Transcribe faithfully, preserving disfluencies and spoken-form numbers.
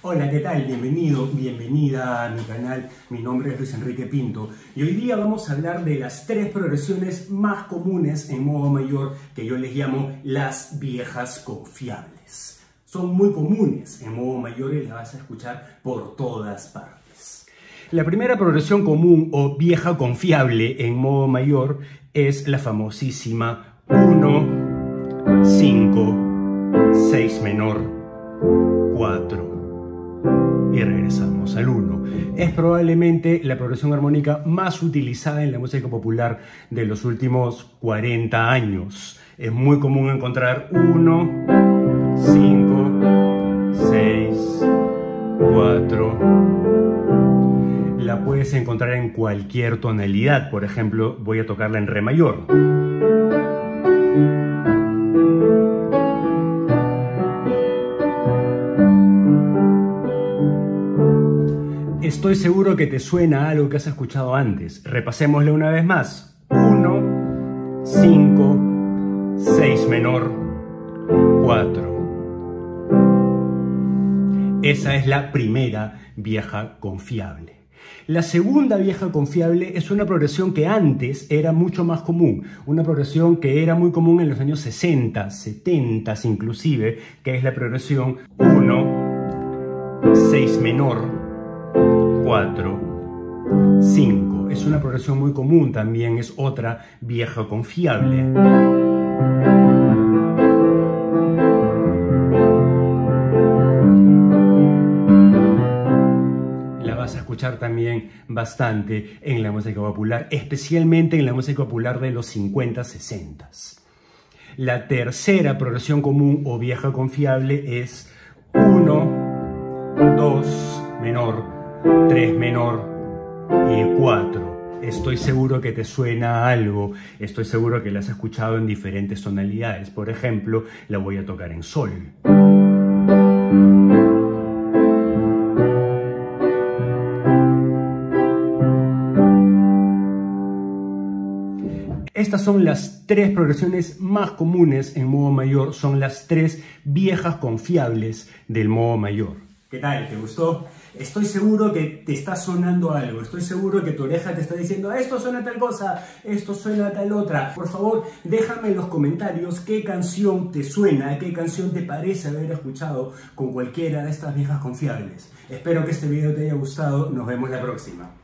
Hola, ¿qué tal? Bienvenido, bienvenida a mi canal. Mi nombre es Luis Enrique Pinto y hoy día vamos a hablar de las tres progresiones más comunes en modo mayor que yo les llamo las viejas confiables. Son muy comunes en modo mayor y las vas a escuchar por todas partes. La primera progresión común o vieja confiable en modo mayor es la famosísima uno, cinco, seis menor, cuatro. Y regresamos al uno. Es probablemente la progresión armónica más utilizada en la música popular de los últimos cuarenta años. Es muy común encontrar uno, cinco, seis, cuatro. La puedes encontrar en cualquier tonalidad. Por ejemplo, voy a tocarla en re mayor. Estoy seguro que te suena algo que has escuchado antes. Repasémoslo una vez más. uno, cinco, seis menor, cuatro. Esa es la primera vieja confiable. La segunda vieja confiable es una progresión que antes era mucho más común. Una progresión que era muy común en los años sesenta, setenta inclusive, que es la progresión uno, seis menor, cuatro, cinco. Es una progresión muy común también, es otra vieja confiable. La vas a escuchar también bastante en la música popular, especialmente en la música popular de los cincuenta, sesenta. La tercera progresión común o vieja confiable es uno, dos menor, tres menor y cuatro. Estoy seguro que te suena algo, estoy seguro que la has escuchado en diferentes tonalidades. Por ejemplo, la voy a tocar en sol. Estas son las tres progresiones más comunes en modo mayor, son las tres viejas confiables del modo mayor. ¿Qué tal? ¿Te gustó? Estoy seguro que te está sonando algo, estoy seguro que tu oreja te está diciendo esto suena tal cosa, esto suena tal otra. Por favor, déjame en los comentarios qué canción te suena, qué canción te parece haber escuchado con cualquiera de estas viejas confiables. Espero que este video te haya gustado, nos vemos la próxima.